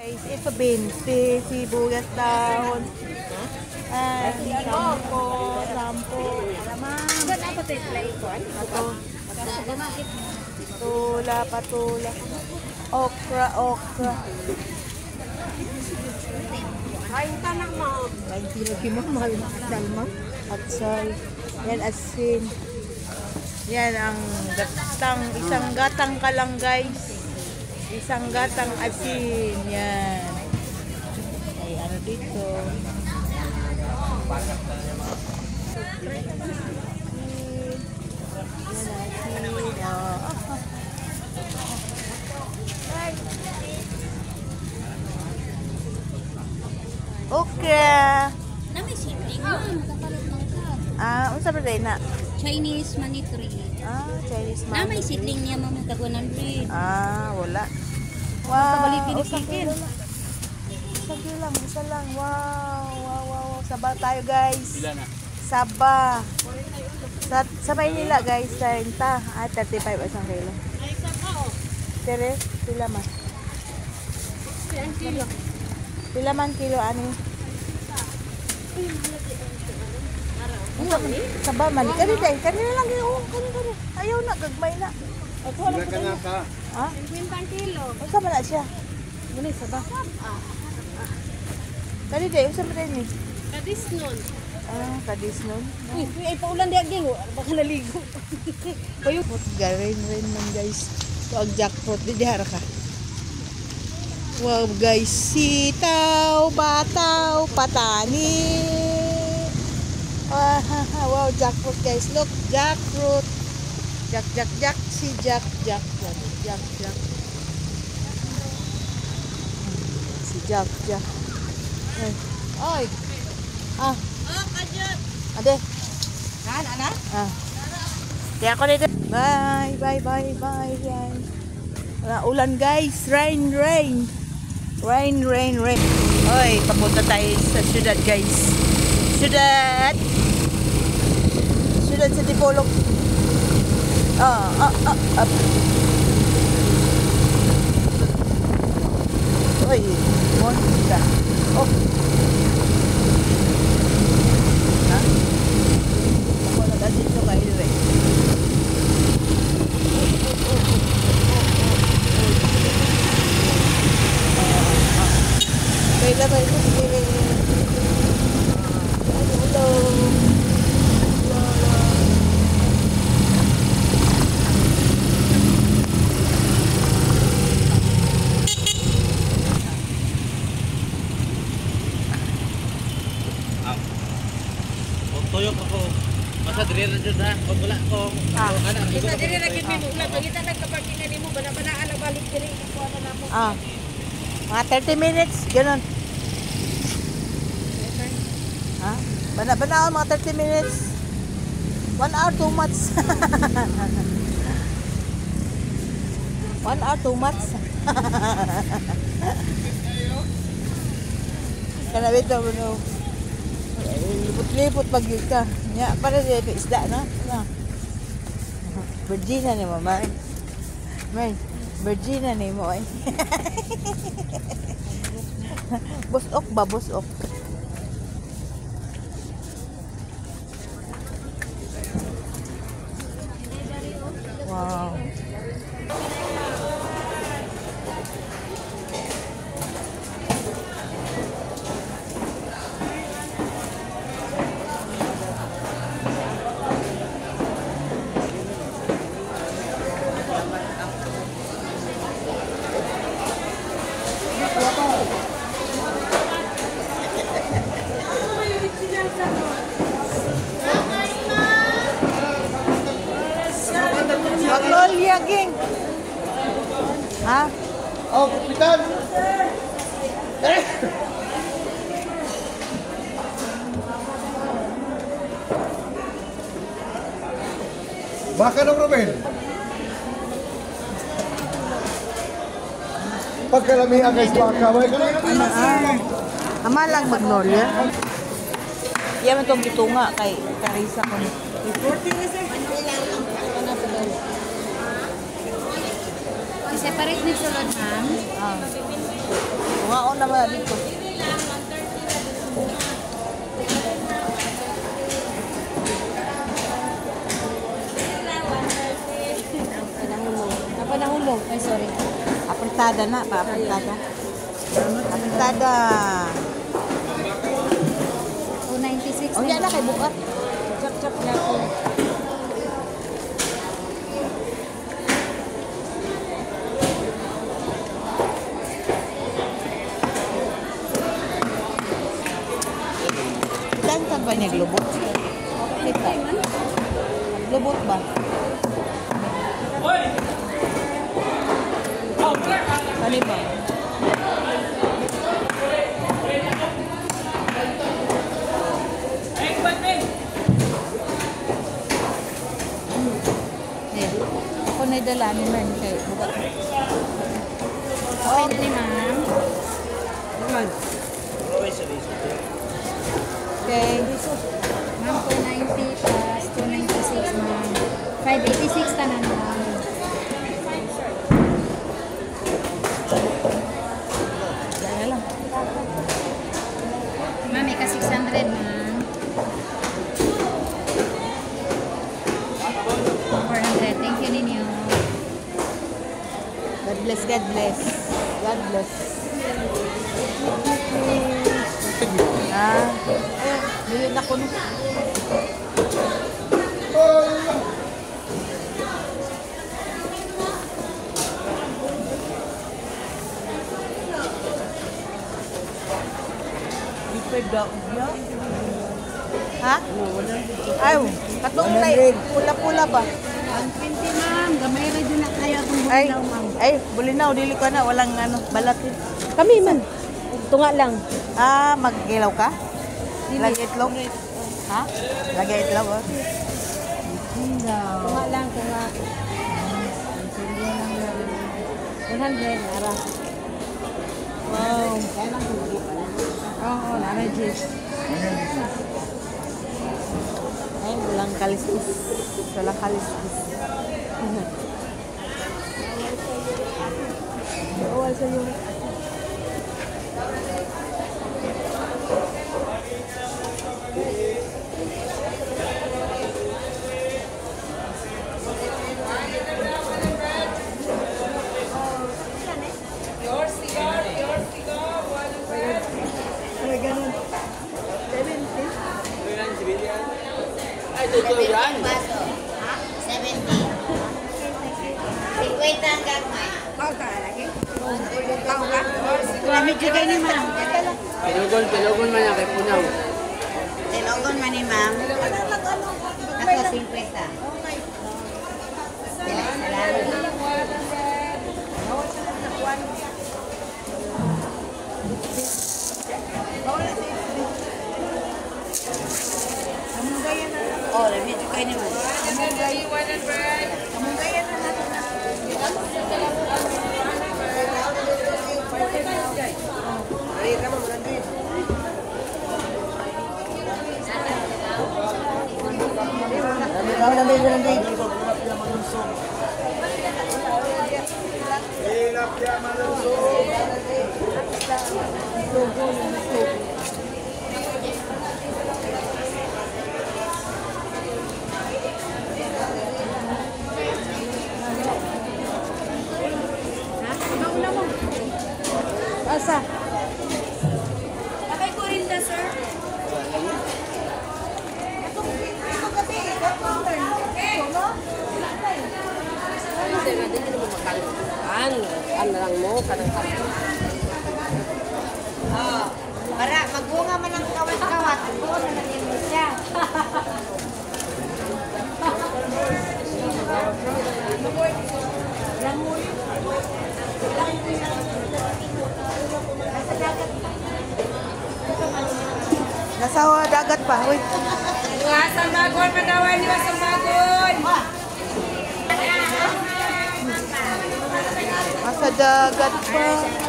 Guys, ito 20, sibuyas dahon. Ay, sampo. Patula. Okra. Ay, tanang mo. Ay, lagi mo, mahal na dalma. Atsay. Yan, asin. Yan ang gatang. Isang gatang ka lang, guys. Isang gatang asin. Yan. Ay, ano dito? Okra. Na may sibling mo. Kapalit lang ka. Unsa ba day na? Chinese money tree. Chinese Na may sibling niya mo tag 100. Wala. Kabalik Wow. pinipikin. Isa lang. Wow. Saba tayo, guys. Pila na? Saba. Sa Maynila, guys, 30. 35 isang kilo. Ay, saka o. Tere, pila man. Ang kilo. Pila man kilo, ani? Saba man. Kanina lang yung kanina. Ayaw na, gagmay na. Pila ka na ka? 50 kilo. Unsa man na siya? Muna saba. Kanina, unsa man din ni? Kadis nun. Kadis nun. Ay, paulan diya ging. Baka naligo. Kayo. Rain man, guys. Ito ang jackpot. Di dihara ka. Wow, guys. Sitaw, bataw, patani. Wow, jackpot, guys. Look, jackfruit. Jack. Si Jack. Si Jack. Ay. Kajat. Ade. Ana? Kaya ako dito. Bye. Yan. Wala ulan, guys. Rain. Oy, papunta tayo sa syudad, guys. Syudad sa Dipolog. Up. Oy, monta. Oh. Ako na dito kayo, eh. Bye. Hello. Tuyok ako. Masa diri ra jud ha. Pag wala ko. Kita diri ra gid mo. Pagita nagkaparking nimo bana ala balik diri ko ana namo. Mga 30 minutes, ganun. Bana mga 30 minutes. 1 hour, 2 months. 1 hour, 2 months. Kanabit na mo, no? Lipot-lipot pag yun ka. Para sa isda, no? Virginia ni mo, May. Virginia ni mo, eh. Busok ba? Wow. Maglolya, ging. Kapitan! Baka ng Romel. Pagkalamihan guys, baka. Ama lang Magnolia. Yan itong gitunga kay Carissa ko. I-separate ni sulod, ma'am. Mga naman dito. Panahon mo. Ay, sorry. Apertada na, pa-apertada. Apertada. 296. Oh, yan na kay buka. Chop-chop na po. Saan ka ba niya globot? Kita. Globot ba? Kani ba? Ako na dalanin man kay buka. Okay na ni ma'am. Okay. Ma'am, 290 plus 296 ma'am. 586 tanan ma'am. Dala lang. Ma'am, ika 600 ma'am. 400. Thank you ninyo. God bless, God bless. God bless. Bili na ko nun. Ha? Ay, katong na pula-pula ba? 120 ma'am. Gamay rin din na kaya kung Ay, bulinaw ma'am. ay, bulinaw, dili ko na, walang ano, balat. Kami man. Tunga lang. Ah, maggilaw ka? Lagi itlog? Ha? Lagi itlog, oh. Tunga lang, tunga. 100, ara. Wow. Oo, nara juice. Ay, walang kaliskis. Walang kaliskis. Bawal sa iyo. Baso. 70. 50 ang gagmay. Lamig juga ni ma'am. Pinugon man yan kay Punaw. Tilogon man ni ma'am. Ako 50. Salamat. Oh, lamig juga ni ma'am. Asa? Abay ko rin na, sir. Ano lang mo, kanang Oh, para magbunga man ng kawat-kawat, buo na lang mo siya. Nasa dagat pa. Uy. Iwasan bagon, padawan, iwasan bagon. Nasa dagat pa.